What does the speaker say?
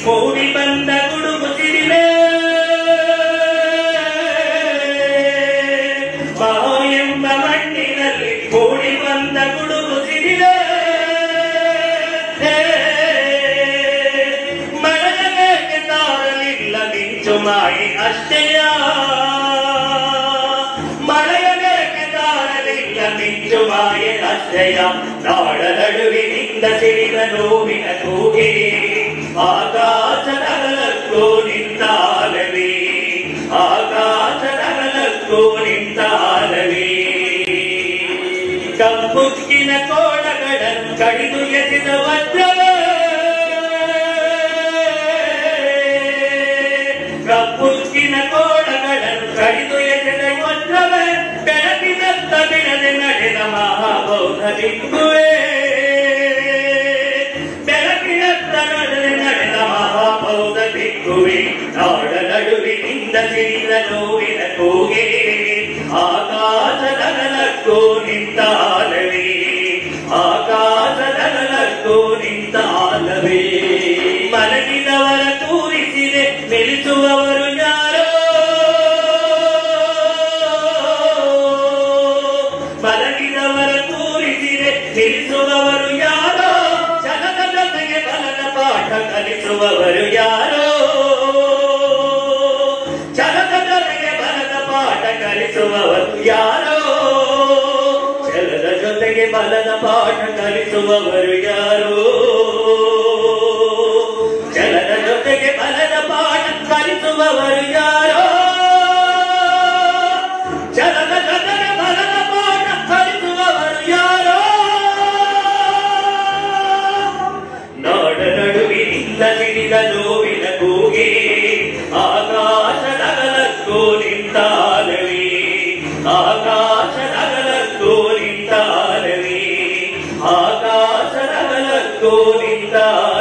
ಮೂಡಿ ಬಂದ ಗುಡುಗು ಸಿಡಿಲೆ ಬಾವು ಎಂಬ ಮಣ್ಣಿನಲ್ಲಿ ಮೂಡಿ ಬಂದ ಗುಡುಗು ಸಿಡಿಲೆ ಮಳೆಗೆ ತಾರಲಿಲ್ಲ ಮಿಂಚು ಮಾಯಿ ಅಷ್ಟೆಯ ಮಳೆಗೆ ತಾರಲಿಲ್ಲ ಮಿಂಚು ಮಾಯೆ ಅಷ್ಟೆಯ ನಾಡ ನಡುವಿನಿಂದ ಸಿಡಿದ ನೋವಿನ ಕೂಗೆ ಆಕಾಶದಗಲಕ್ಕೂ ನಿಂತಾಲವೇ ಆಕಾಶದಗಲಕ್ಕೂ ನಿಂತಾಲವೇ ಕಪ್ಪುಕ್ಕಿನ ಕೋಣಗಳನ್ನು ಕಡಿದು ಎಸೆದ ವಜ್ರವೇ ಕಪ್ಪುಕ್ಕಿನ ಕೋಣಗಳನ್ನು ಕಡಿದು ಎಸೆದ ವಜ್ರವೇ ಬೆಳಕಿನತ್ತ ಬಿಡದೆ ನಡೆದ ಮಹಾಬೌದ್ಧ ಭಿಕ್ಕುವೇ ಬೆಳಕಿನತ್ತ ನಡೆದ ಮಹಾಬೌದ್ಧ ಭಿಕ್ಕುವೇ ನಾಡ ನಡುವಿನಿಂದ ಸಿಡಿದ ನೋವಿನ ಕೂಗೆ ಆಕಾಶದಗಲಕ್ಕೂ ನಿಂತಾಲವೇ ಆಕಾಶದಗಲಕ್ಕೂ ನಿಂತಾಲವೇ ಮಲಗಿದವರ ತೂರಿಸಿದೆ ಮೆಲಿಸುವವರು ಯಾರೋ ಮಲಗಿದವರ ತೂರಿಸಿದೆ ಮೆಲಿಸುವವರು ಯಾರೋ ಛಲದ ಜೊತೆಗೆ ಬಲದ ಪಾಠ ಕಲಿಸುವವರು ಯಾರೋ ಛಲದ ಜೊತೆಗೆ ಬಲದ ಪಾಠ ಕಲಿಸುವವರು ಯಾರೋ ಛಲದ ಜೊತೆಗೆ ಬಲದ ಪಾಠ ಕಲಿಸುವವರು ಯಾರೋ ಛಲದ ಜೊತೆಗೆ ಬಲದ ಪಾಠ ಕಲಿಸುವವರು ಯಾರೋ ಛಲದ ಜೊತೆಗೆ ಬಲದ ಪಾಠ ಕಲಿಸುವವರು ಯಾರೋ ನಾಡ ನಡುವಿನಿಂದ ಸಿಡಿದ ನೋವಿನ ಕೂಗೆ ಆಕಾಶದಗಲಕ್ಕೂ ನಿಂತಾಲವೇ ಆಕಾಶದಗಲಕ್ಕೂ ನಿಂತಾಲವೇ ಆಕಾಶದಗಲಕ್ಕೂ ನಿಂತಾಲವೇ